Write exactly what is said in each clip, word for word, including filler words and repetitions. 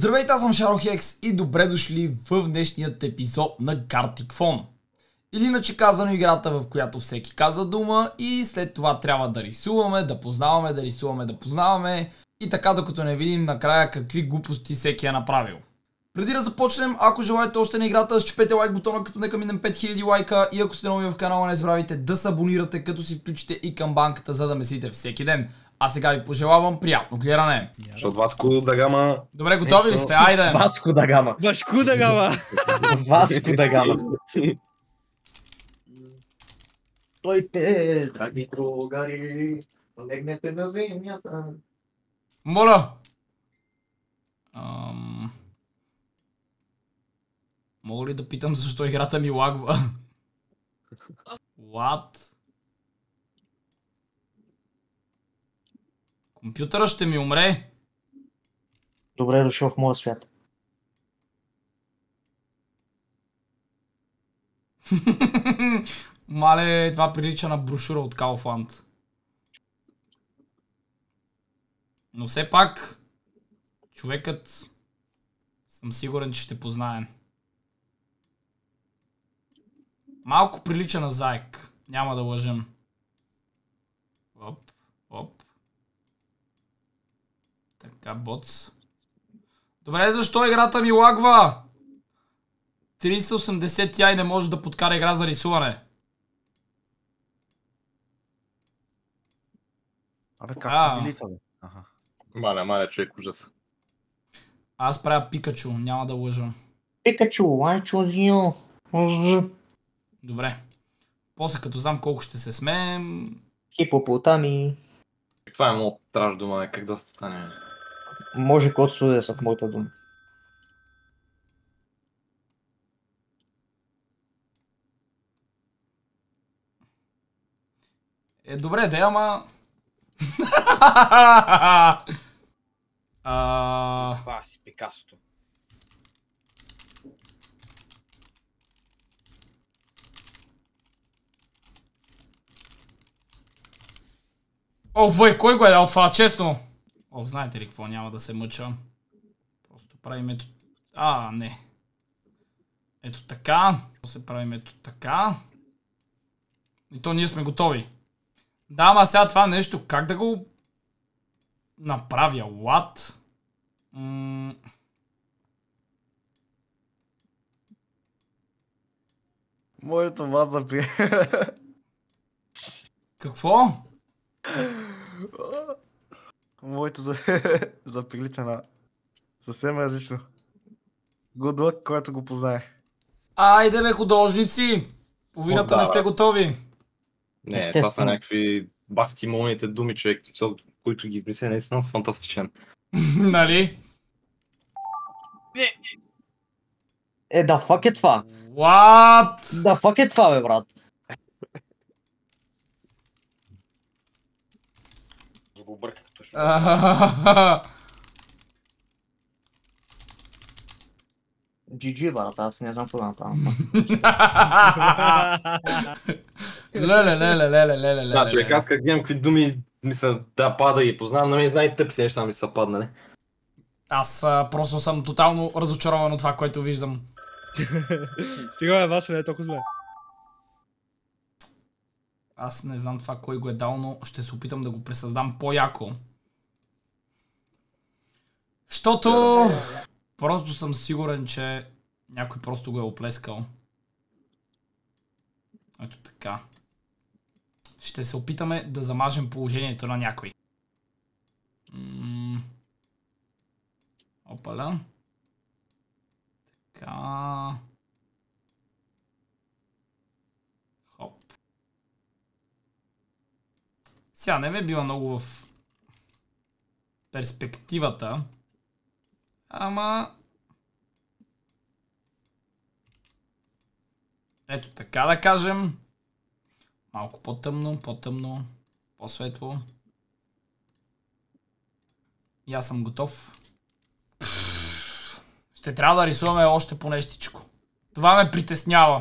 Здравейте, аз съм Шарохекс и добре дошли в днешният епизод на Gartic Phone. Или иначе казано играта, в която всеки казва дума и след това трябва да рисуваме, да познаваме, да рисуваме, да познаваме и така докато не видим накрая какви глупости всеки е направил. Преди да започнем, ако желаете още на играта, щупете лайк бутона, като нека минем пет хиляди лайка и ако сте нови в канала, не забравяйте да се абонирате, като си включите и камбанката, за да месите всеки ден. А сега ви пожелавам приятно гледане. Защото Васко да Гама... Добре, готови ли сте? Айде! Васко да Гама. Вашко да Гама. Васко да Гама. Стойте, драги другари, легнете на земята. Моля! Ам... Мога ли да питам защо играта ми лагва? What? Компютъра ще ми умре. Добре дошъл в моя свят. Мале, това прилича на брошура от Kaufland. Но все пак, човекът съм сигурен, че ще познаем. Малко прилича на заек. Няма да лъжем. Оп, оп. Така, боц. Добре, защо играта ми лагва? триста и осемдесет Ti не може да подкара игра за рисуване. Абе, как А. се делита, бе? Аха. Маля, маля, човек, ужас. Аз правя Пикачу, няма да лъжа. Пикачу, I choose you. Добре. После като знам колко ще се смеем... Хипопотами. Това е много траш дума, как да стане? Може код суде с моята дума. Е, добре, да, ама... а... Това си Пикасото. О, вой, кой го е дал това, честно? О, знаете ли какво, няма да се мъча. Просто правим ето... А, не. Ето така. После правим ето така. И то ние сме готови. Да, ама сега това нещо, как да го направя? What? М... Моето мат запи. Какво? Моето за... заприлича на... съвсем различно. Good luck, който го познае. Айде бе, художници! Половината О, да, не сте брат. готови. Не, това са Естествено. някакви бахти молните думи, човек, които ги измисля наистина фантастичен. Нали? Е, да фак е това. What? Да фак е това, бе, брат. За го бърках точно. джи джи, брат, аз не знам какво да направя. Леле, леле, леле, леле, Да, леле. човек, аз как гледам какви думи ми са да пада и познавам, на мен най-тъпите неща ми са паднали. Аз а, просто съм тотално разочарован от това, което виждам. Стига бе, Васо не е толкова зле. Аз не знам това кой го е дал, но ще се опитам да го пресъздам по-яко. Щото просто съм сигурен, че някой просто го е оплескал. Ето така. Ще се опитаме да замажем положението на някой. М- Опаля. Така. Хоп. Сега не ме бива много в перспективата. Ама... Ето така да кажем. Малко по-тъмно, по-тъмно, по-светло. И аз съм готов. Ще трябва да рисуваме още по нещичко. Това ме притеснява.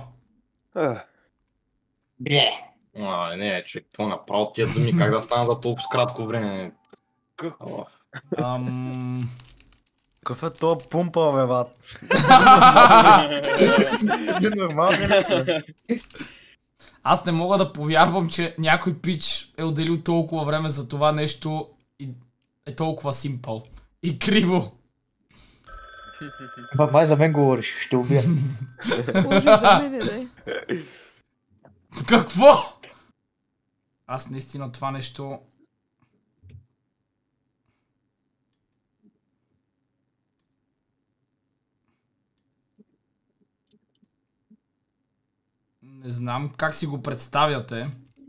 Бе. А, не, човек, това направо тия думи, как да станат за толкова с кратко време. Какво? Ам... Какъв е то пумпа, бе, бат? Нормално е. Аз не мога да повярвам, че някой пич е отделил толкова време за това нещо и е толкова симпъл. И криво. Ба, май за мен говориш, ще убия. Може за мен, дай. Какво? Аз наистина това нещо... Не знам как си го представяте.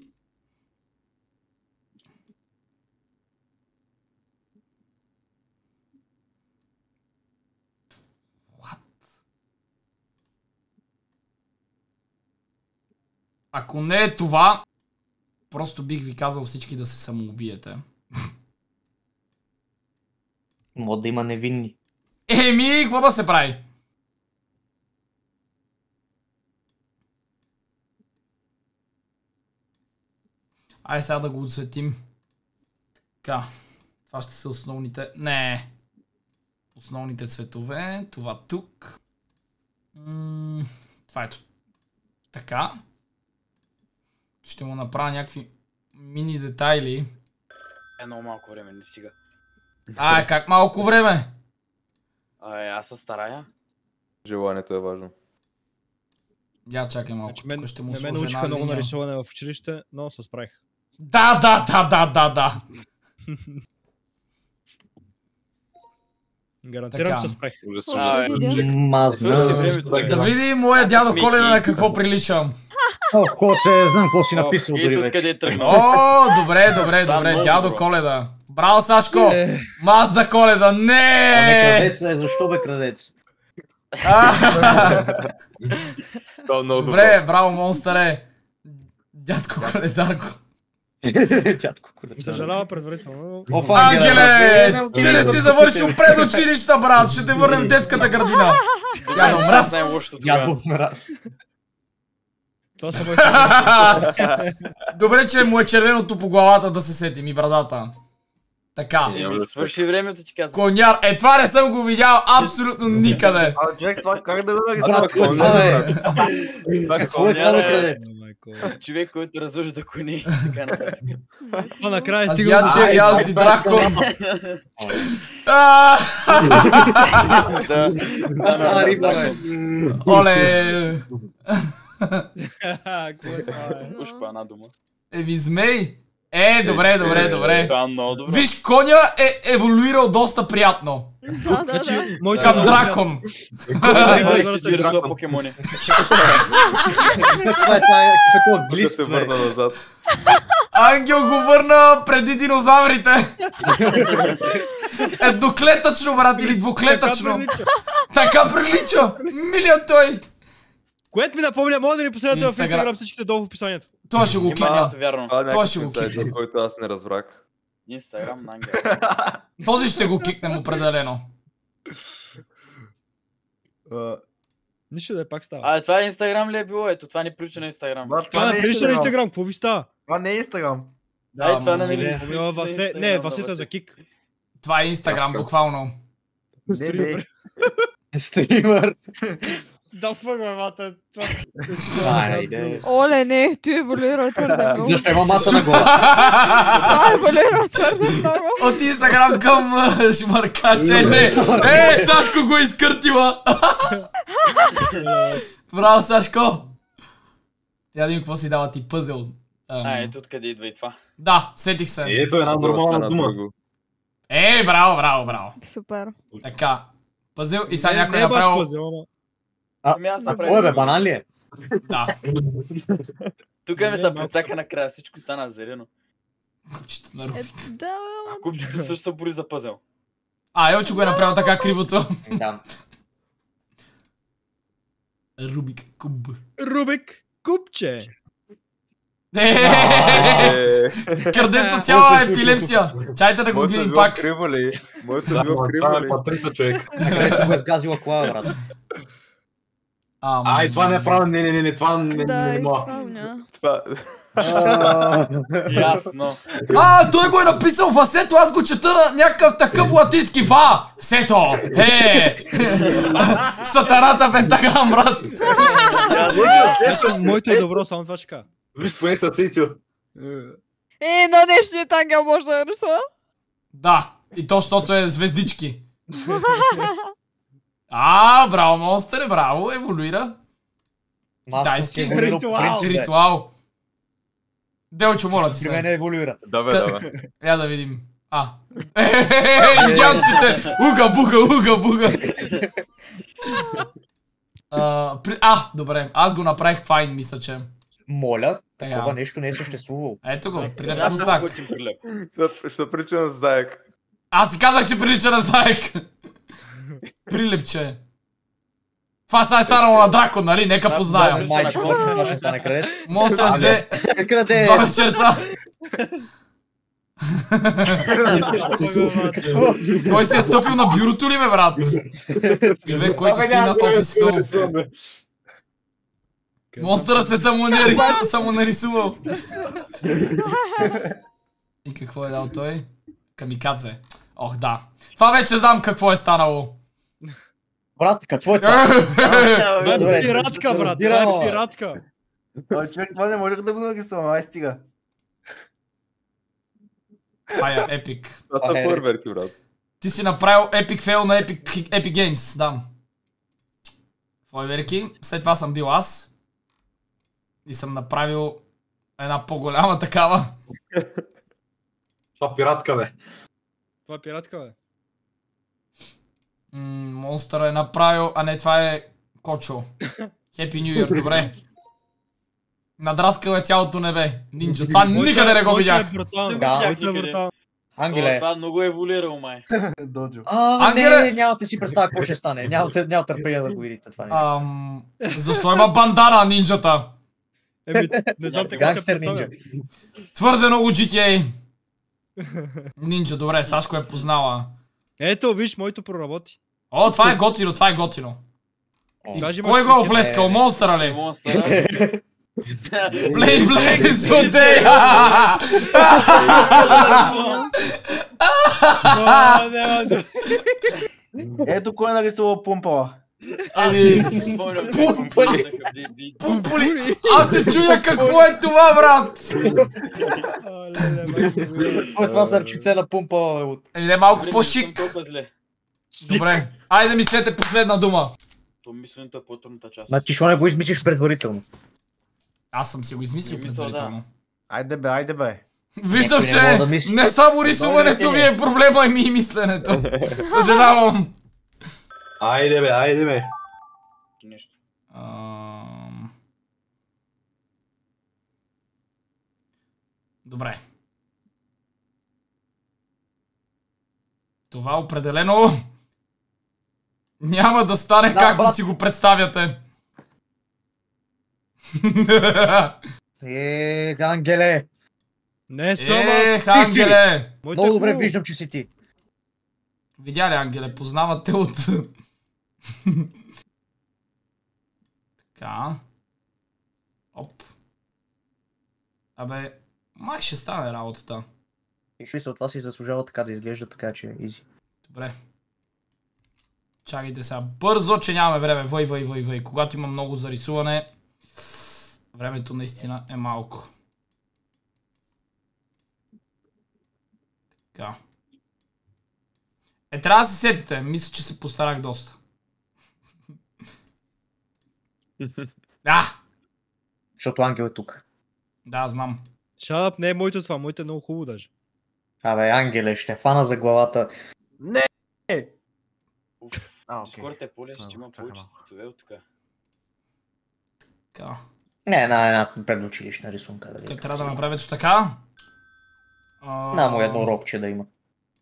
What? Ако не е това, просто бих ви казал всички да се самоубиете. Мога да има невинни. Еми, какво да се прави? Ай сега да го отсветим. Така. Това ще са основните... Не. Основните цветове. Това тук. М това ето. Така. Ще му направя някакви мини детайли. Е, много малко време, не стига. А, как малко време? А, аз се старая. Желанието е важно. Я чакай малко. Значи, мен, Тук ще му не ме сложа научиха една много линия. на рисуване в училище, но се справих. Да, да, да, да, да, да. Гарантирам, Така. че се справих. А, Може да видя. Мазна. Свърши времето, бе. Да види моя Аз дядо съм Мики. Коледа на какво приличам. О, коце, знам какво си написал О, дори ето вече. откъде е тръгнал. О, добре, добре, Да, добре. много Дядо добро. Коледа. Браво, Сашко! Е. Мазда Коледа, А не не! крадец е, защо бе крадец? А, Това е много Добре, браво, монстъре. Дядко Коледарко. Дядко колеца. Съжалявам предварително. Оф, Ангеле! Ти не си завършил предучилища, брат! Ще те върнем в детската градина. Дядо мраз! Най-лошото тогава. Дядо мраз. Това са моите. Добре, че му е червеното по главата да се сетим и брадата. Така. Еми, свърши времето, ти казвам. Коняр. Е, това не съм го видял абсолютно никъде. А, човек, това как да го Брат, нарисувам? какво е това, бе? Какво е това, бе, крадец? Човек, който разужда кони и така нататък. Това накрая стига. Азиатче, язди, драко. А, Да. А, риба, бе. Оле. Какво е това, бе? Уж па една дума. Еми, змей. Е, добре, добре, добре. Това е много добро. Виж, коня е еволюирал доста приятно. Да, да, да. Моите Към много дракон. Говорих си, че рисува покемони. Това е, това е, какво Да глист, се бе. върна назад. Ангел го върна преди динозаврите. Едноклетъчно, брат, или Така двуклетъчно. прилича. Така прилича. Милия той. Което ми напомня, може да ни последвате в Инстаграм. Инстаграм всичките долу в описанието. Това ще го Има кикна. нещо вярно. Това е Това ще някакъв го инсайдър, кикнем. който аз не разбрах. Инстаграм на Ангел. Този ще го кикнем определено. А, Нищо да е пак става. А, това е Инстаграм ли е било? Ето, това ни прилича на Инстаграм. брат, Това не не е прилича на Инстаграм. Инстаграм, какво ви става? Това не е Инстаграм. Да, и Да, това може не би. ми Е, Ами, Васе... Не, Васето е за кик. Това е Инстаграм, буквално. Не, не. Стримър. Да, фък, бе, мата. Това Айде. Оле, не, ти еволюира твърде много. Защо има маса на глава? Това еволюира твърде много. От Инстаграм към а, шмаркаче. Не. Е, Сашко го изкъртила. Браво, Сашко. Я да видим какво си дава ти пъзел. Ам, А, ето откъде идва и това. Да, сетих се. Ето една нормална дума. Е, браво, браво, браво. Супер. Така. Пъзел и сега Не, някой не е е баш направил... пъзел, ама. Ами аз А, направих. кой бе, банан ли е? Да. Тук ми Не, се малко прецака накрая, всичко стана зелено. Купчета на Руби. Е, да, ама... А купчето също се бори за пъзел. А, Елчо го е направил така кривото. Да. Рубик куб. Рубик Купче. Е, Кърдеца цяла епилепсия. Чайте да го видим пак. Криво ли? Моето Да, било ма, криво това е ли? матрица, човек. Накрая го е сгазила кола, брат. Ам, Ай, това не е правилно, не, не, не, не, това не, Да, не, не и мога. това няма. Това... Ясно. А, той го е написал Васето, аз го чета на някакъв такъв латински ва. Сето. Е. Сатаната пентаграм, брат. Значи, моето е добро, само това ще кажа. Виж, поне са сетил. Е, на днешният ангел може да рисува. Да, и то, защото е звездички. А, браво, монстър, браво, еволюира. Китайски Ритуал. ритуал. Делчо, моля ти При мен се. еволюира. Да бе, да бе. Я да видим. А. Индианците! Уга, буга, уга, буга. А, при... а, добре. Аз го направих файн, мисля, че. Моля, такова Е, нещо не е съществувало. Ето го, Аз прилепсвам много знак. готин прилеп. Ще- Ще прича на заек. Аз си казах, че прилича на заек. Прилепче. Това сега е станало на дракон, нали? Нека Да, познаем. да, Майче, точно това ще стане крадец. Монстър две. Краде! Два на черта. Той си е стъпил на бюрото ли, бе, брат? Човек, който стои на офис стол. Монстъра се самонарисувал. самонарисувал. И какво е дал той? Камикадзе. Ох, да. Това вече знам какво е станало. Брат, какво е това? Това Добре, е пиратка, брат, това разбирам, е пиратка. Той човек, това не можех да го нарисувам, ай стига. Това е епик. Това са фойерверки, брат. Ти си направил епик фейл на Epic, Epic Games, да. Фойерверки. След това съм бил аз. И съм направил една по-голяма такава. Това пиратка, бе. Това е пиратка, бе. М, Монстър е направил, а не, това е Кочо. Happy New Year, добре. Надраскал е цялото небе. Нинджа. Това никъде не го видях. Моето е брутално. Да. Моето е брутално. О, Ангеле. това много е еволюирал, май. Доджо. А, Ангеле! не, нямате си представа какво ще стане. Нямате, няма търпение да го видите това нещо. Ам, защо има бандана нинджата? Еми, не знам така се Гангстер представя. нинджа. Твърде много джи ти ей. Нинджа, добре, Сашко е познала. Ето, виж, моето проработи. О, това е готино, това е готино. О, Даже Кой имаш го е пикет. оплескал? Монстъра ли? Монстъра. Блей, блей, злодей! А, няма да- Ето кой е нарисувал пумпала. Ами, Спомням, Пумпали. бли- пумпули. Аз се чуя какво е това, брат! А, леле, майко. О, това са ръчице на пумпа от... Еми, не малко Добре, не по-шик. съм толкова зле. Добре, айде мислете последна дума. То мисленето е по-трудната част. Значи, що не го измислиш предварително? Аз съм си го измислил Не мисля, да. предварително. Айде бе, айде бе. Виждам, Някой не че мога да мисли. не само рисуването ви е проблема, ами и мисленето. Съжалявам. Айде, бе, айде, бе. Нещо. Ам. Добре. Това определено няма да стане Да, както брат. си го представяте. Е, Ангеле. Не съм аз. Ех, Ангеле! Моето е Много добре хубаво. виждам, че си ти. Видя ли, Ангеле? Познавате от... Така. Оп. Абе, май ще стане работата. И ще от това си заслужава така да изглежда, така че е изи. Добре. Чакайте сега бързо, че нямаме време. Въй, въй, въй, въй. Когато има много за рисуване, времето наистина е малко. Така. Е, трябва да се сетите. Мисля, че се постарах доста. Да, Защото Ангел е тук. да, знам. Шадъп, не е моето това, моето е много хубаво даже. Абе, Ангеле, ще фана за главата. А, окей. Скоро те поле, ще Само, има чакай повече малко. цветове от така. Така. Не, една, една предучилищна рисунка. Дали, Тук трябва да направя ето така. А, На му едно робче да има.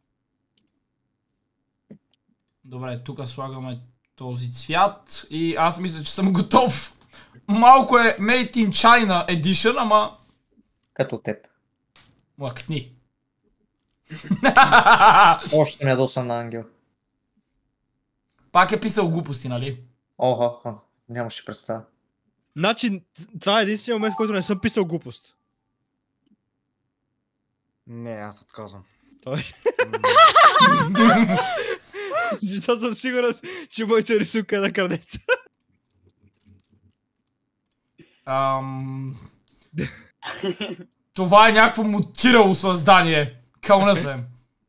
Добре, тук слагаме този цвят и аз мисля, че съм готов. Малко е Made in China Edition, ама Като теб. лъкни. Още съм ядосан на Ангел. Пак е писал глупости, нали? Охо, охо, нямаше представа. Значи, това е единствения момент, в който не съм писал глупост. Не, аз отказвам. Той. Защото съм сигурен, че моята рисунка е на крадеца. Ам... Това е някакво мутирало създание. Кълна се.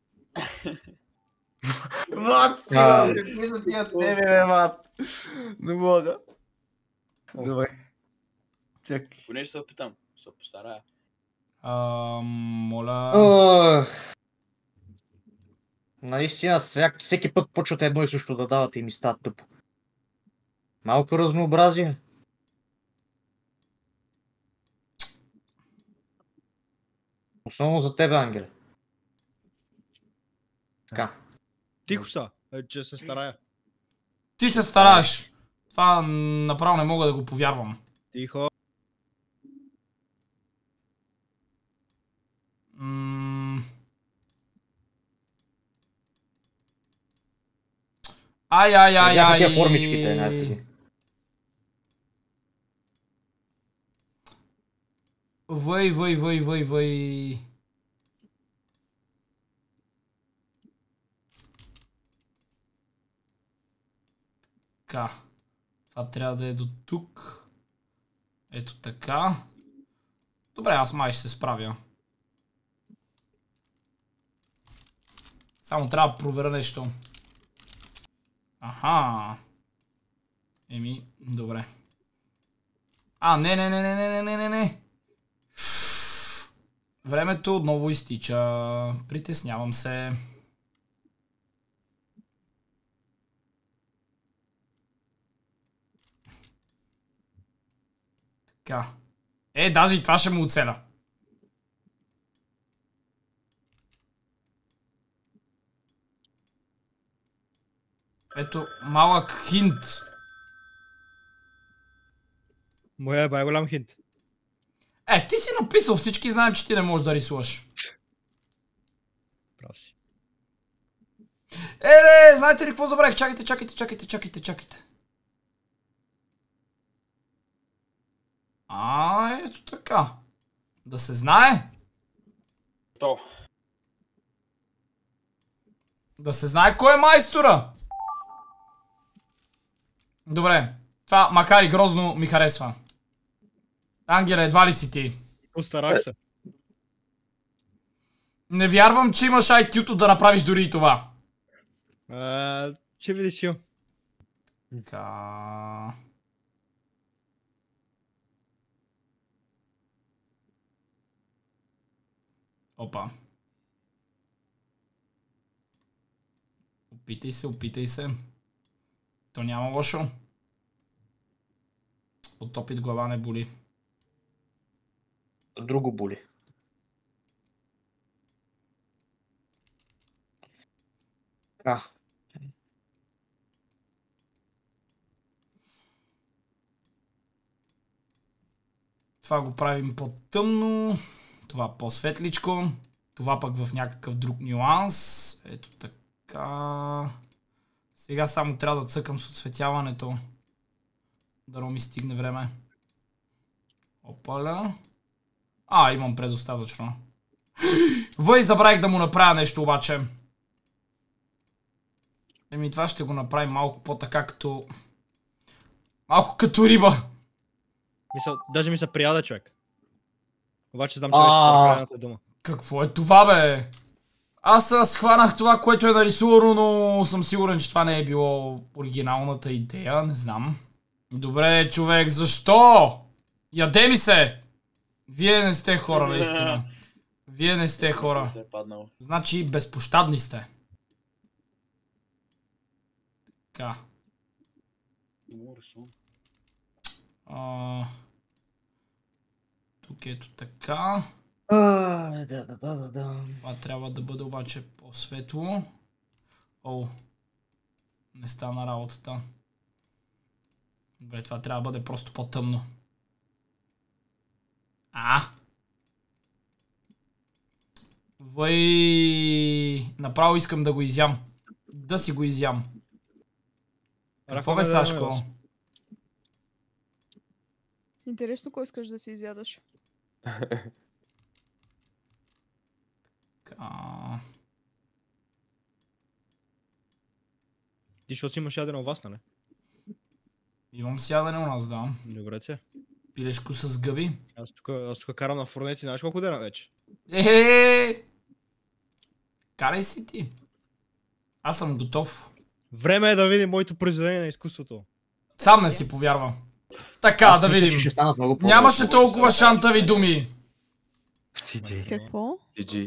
Мат, стига, какви са тия теми, бе, мат? Не мога. Добре. Чакай. Поне ще се опитам. Ще се постарая. Ам... Моля... Ох. Наистина, всяк, всеки път почвате едно и също да давате и ми става тъпо. Малко разнообразие. Особено за тебе, Ангеле. Така. Тихо са, е, че се старая. Ти се стараеш. Това направо не мога да го повярвам. Тихо. М... Ай, ай, ай, Бяха ай. тия формичките, най-преди. Въй, въй, въй, въй, въй. Така. Това трябва да е до тук. Ето така. Добре, аз май ще се справя. Само трябва да проверя нещо. Аха. Еми, добре. А, не, не, не, не, не, не, не, не. Времето отново изтича. Притеснявам се. Така. Е, даже и това ще му оцеля. Ето, малък хинт. Моя е бай голям хинт. Е, ти си написал, всички знаем, че ти не можеш да рисуваш. Прав си. Е, не, знаете ли какво забравих? Чакайте, чакайте, чакайте, чакайте, чакайте. А, ето така. Да се знае. То. Да се знае кой е майстора. Добре. Това, макар и грозно, ми харесва. Ангеле, едва ли си ти? Постарах се. Не вярвам, че имаш ай кю-то да направиш дори и това. А, ще видиш имам. Така... Опа. Опитай се, опитай се. То няма лошо. От опит глава не боли. Друго боли. А. Това го правим по-тъмно. Това по-светличко. Това пък в някакъв друг нюанс. Ето така. Сега само трябва да цъкам с осветяването. Дано ми стигне време. Опаля. А, имам предостатъчно. Въй, забравих да му направя нещо обаче. Еми, това ще го направим малко по-така като... Малко като риба. Мисъл, даже ми се прияда човек. Обаче знам, че беше правилната дума. Какво е това, бе? Аз схванах това, което е нарисувано, но съм сигурен, че това не е било оригиналната идея. Не знам. Добре, човек, защо? Яде ми се! Вие не сте хора, наистина. Вие не сте хора. Се е паднало. Значи безпощадни сте. Така. А... Тук ето така. Да, да, да, да, да. Това трябва да бъде обаче по-светло. О, не стана работата. Добре, това трябва да бъде просто по-тъмно. А! Въй... Направо искам да го изям. Да си го изям. Какво бе, Сашко? Интересно, кой искаш да си изядаш? Ти, защото си имаш ядено у вас, нали? Имам сядане у нас, да. Добре ти. Пилешко с гъби. Аз тук, аз тук карам на фурнети, знаеш колко дена вече? Ехе! Карай си ти. Аз съм готов. Време е да видим моето произведение на изкуството. Сам не си повярва. Така, Аз да мисля, че видим. ще станат много по-добре. Нямаше толкова шантави думи. Си Джей. Какво? джи джи.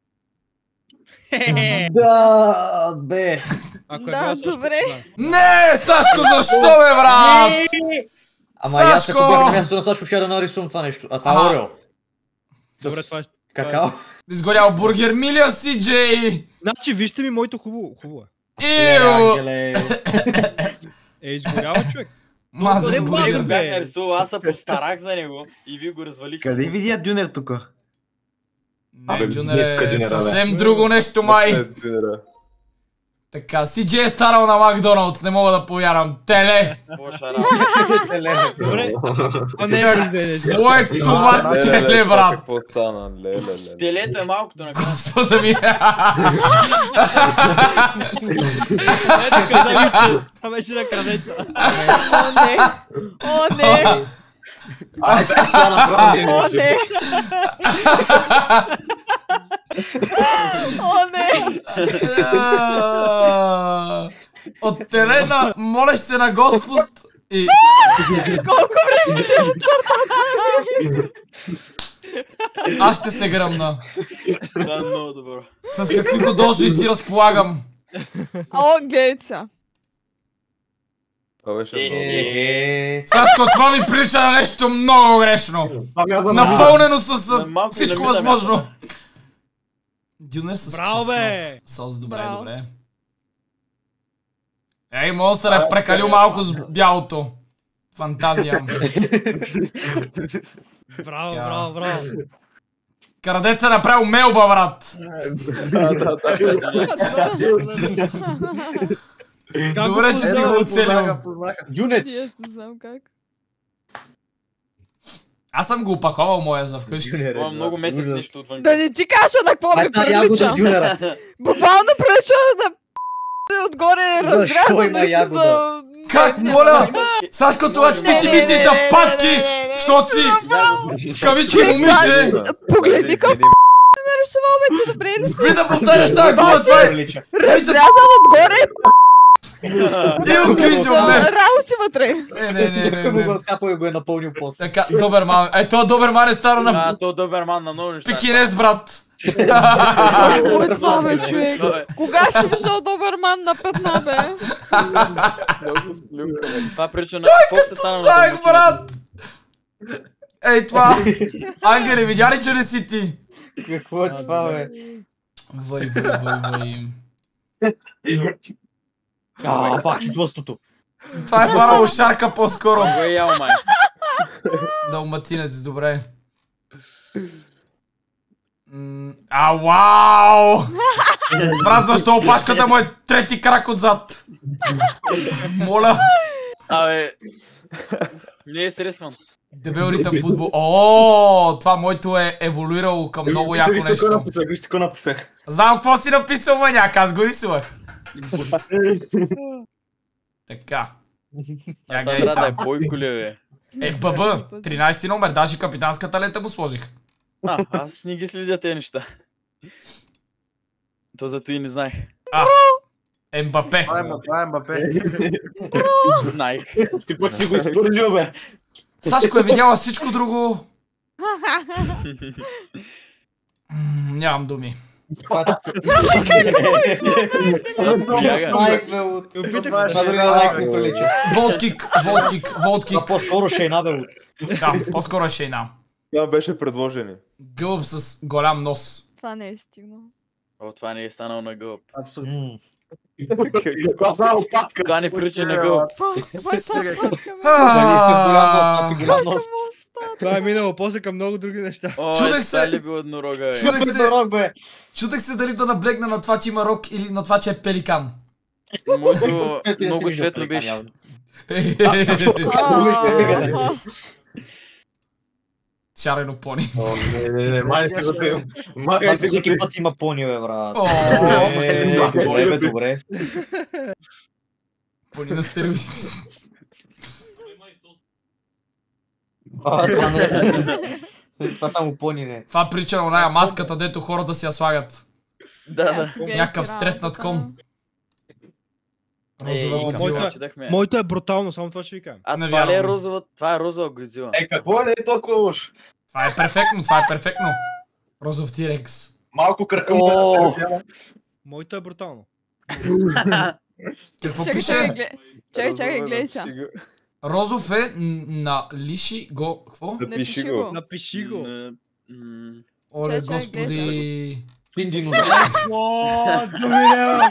Да, бе. Ако е Да, била Сашко, добре. да. Не, Сашко, защо бе, брат? Ама и аз ако Сашко! бях на място на Сашко, ще да нарисувам това нещо. А това е Аха. Орео. Добре, това е... Какао. Изгорял бургер, милия си, Джей! Значи, вижте ми моето хубаво. Хубаво е. Иу! Ангеле. Е, изгорява човек. Мазен Къде бургер. мазен, Бях бе? нарисувал, аз се постарах за него и вие го развалихте. Къде видя Дюнер тук? Не, Абе, Джунер нека е Джунера, бе. съвсем друго нещо, май. Така, си Джей е старал на Макдоналдс, не мога да повярвам. Теле! Лоша работа. Добре. А не е произведение. Какво е това теле, брат? Какво стана? Леле, леле. Телето е малкото на края. Господа ми. Ето каза ми, че това беше на крадеца. О, не! О, не! О, не! О, не! От терена молиш се на Господ и... Колко време си от чертата? Аз ще се гръмна. Да, много добро. С какви художници разполагам. О, гледай сега. Това беше Е, много. Е, Сашко, това ми прилича на нещо много грешно. Напълнено с На с малко и всичко намита възможно. мятата. Дюнер с Браво, чеснок. бе! Сос, добре, Браво. добре. Ей, монстър е прекалил малко с бялото. Фантазия. Браво, Тя. браво, браво. Крадеца направил мелба, брат. Да, да, да. Как Добре, го че си познава? го оцелил. Познаха, познаха. Дюнец. И аз не знам как. Аз съм го опаковал моя за вкъщи. Дюнер е Това много месец ужас. нещо отвън. Да не ти кажа на какво Това ми е тази ягода прилича. Дюнера. Буквално прилича да п***е отгоре Защо разрязан има да си ягода? за... Как, моля? Сашко, това, че ти си мислиш за патки, защото си в кавички момиче. Погледни колко Един- нарисувал бе, ти добре ли си? Спри да повтаряш тази дума, това е... Прилича. Разрязан отгоре Ил Кринчо, за не. работи вътре. Не, не, не, не, Му го не. откапал и го е напълнил после. Така, Доберман. Е, това Доберман е старо на А, то Доберман на много неща. пекинес, брат. Какво е това бе, човек? Абе, Кога си виждал Доберман на петна бе? Много слюнка, бе. Това прилича на... Какво ще стане на Сак, домакинец? брат. Ей, това. Ангеле, видя ли, че не си ти? Какво е това, бе? Вай, вай, вай, вай. А, пак чувството. Това е хванало шарка по-скоро. Го е ял, май. Далматинец, добре. М, А, вау! Брат, защо опашката му е трети крак отзад? Моля. Абе... Не е стресван. Дебел ритъм футбол. О, това моето е еволюирало към много яко Вижте какво нещо. написах, вижте какво написах. Знам какво си написал, маняк, аз го рисувах. Така. Я Това гледай трябва да е сам. Бойко ли, бе? Е, ББ, тринайсети номер, даже капитанската лента му сложих. А, аз не ги следя тези неща. То зато и не знаех. А, Ембапе. Това е М- това е Мбапе. Знаех. Ти пък си го изпълнил, бе. Сашко е видяла всичко друго. М, Нямам думи. Бяга. Снайк, бе, от... Опитах Това е се. Това дори на лайк ми прилича. Волткик, волткик, волткик. А по-скоро Шейна, бе, от... Да, по-скоро е шейна. Това беше предложени. Гълъб с голям нос. Това не е стигнал. О, това не е станал на гълъб. Абсолютно. М. Каква са опатка? Това не прилича на гълъб. Това е тази паска бе. Това не иска с голям нос, а ти голям нос. Това е минало после към много други неща. О, Чудех е, се. това ли бил еднорога, бе? Чудех Чудех се. се рок, бе. Чудех се дали да наблегна на това, че има рок или на това, че е пеликан. Моето Ти не си много виждал цветно пеликан, беше. явно. Шарено пони. О, не, не, не, май си го ти. Май Това си го ти. всеки път има пони, бе, брат. О, Е, добре, бе, добре. Пони на стероиди. А, това не е. Това само пони не. Това прича на оная маската, дето хората си я слагат. Да, да. Някакъв стрес над кон. Ей, Розова към Моята- това четахме. Моето е брутално, само това ще ви кажа. А Не това ли е вярвам. розова? Това е розова Годзила. Е, какво е, не е толкова лош? Това е перфектно, това е перфектно. Розов Тирекс. Малко кръкъм О. да сте. Моето е брутално. Какво Чакай, пише? чакай, гледай. Чакай, чакай, гледай сега. Напиши го. Розов е н- на лиши го... Какво? Напиши Напиши го. го. Напиши го. М, м, Оле, Чакай, чакай, господи. Синдино. О, доминирам!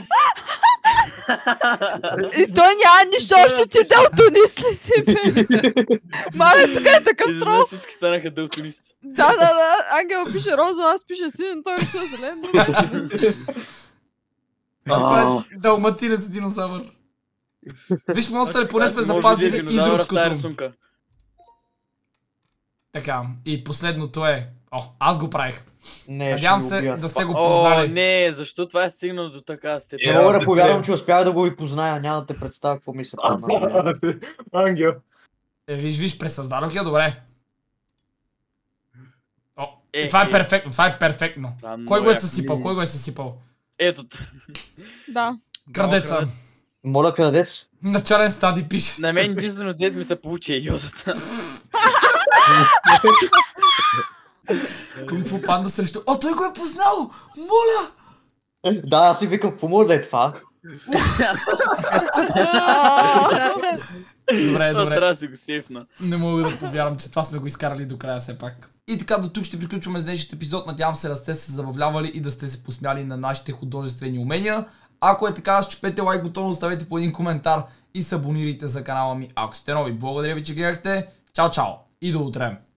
И той няма нищо общо, ти далтонист ли си, бе? Мале, тук е такъв трол. Изведнъж всички станаха дълтонисти. Да, да, да. Ангел пише розово, аз пише син, той пише зелен. Това е далматинец динозавър. Виж, монстър, поне сме запазили изродското. рисунка. Така, и последното е... О, аз го правих. Не, Надявам ще се го убия. да сте го О, познали. не, защо това е стигнало до така степен? Не мога да Е, повярвам, да че успях да го и позная. Няма да те представя какво ми се падна. Ангел. Е, виж, виж, пресъздадох я, добре. О, Е, и това е е. перфектно, това е перфектно. Това е много Кой го е яко. съсипал? Кой го е съсипал? Ето, Да. Крадеца. Моля, крадец. Начален стадий пише. на мен единствено дет ми се получи е йодата. Кунг Фу Панда срещу... О, той го е познал! Моля! Да, аз си викам, какво може да е това? Добре, Това добре. трябва да си го сейфна. Не мога да повярвам, че това сме го изкарали до края все пак. И така, до тук ще приключваме с днешния епизод. Надявам се да сте се забавлявали и да сте се посмяли на нашите художествени умения. Ако е така, щупете лайк бутон, оставете по един коментар и се абонирайте за канала ми, ако сте нови. Благодаря ви, че гледахте. Чао, чао и до утре!